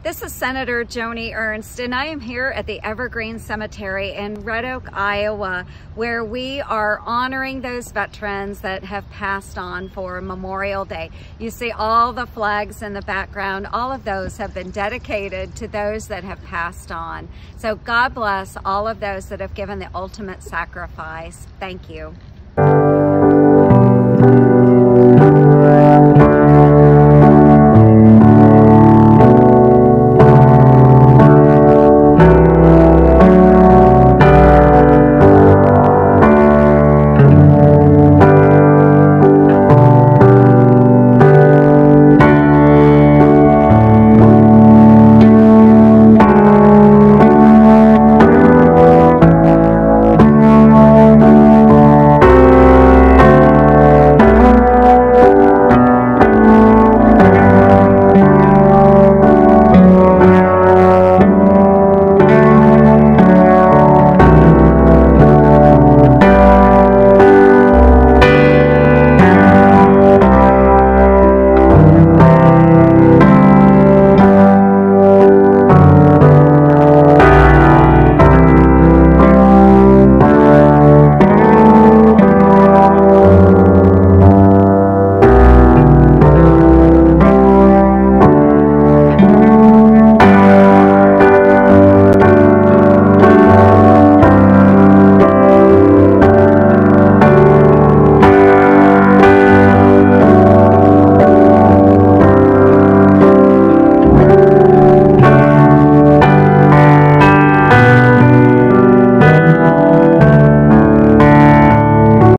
This is Senator Joni Ernst, and I am here at the Evergreen Cemetery in Red Oak, Iowa, where we are honoring those veterans that have passed on for Memorial Day. You see all the flags in the background. All of those have been dedicated to those that have passed on. So God bless all of those that have given the ultimate sacrifice. Thank you.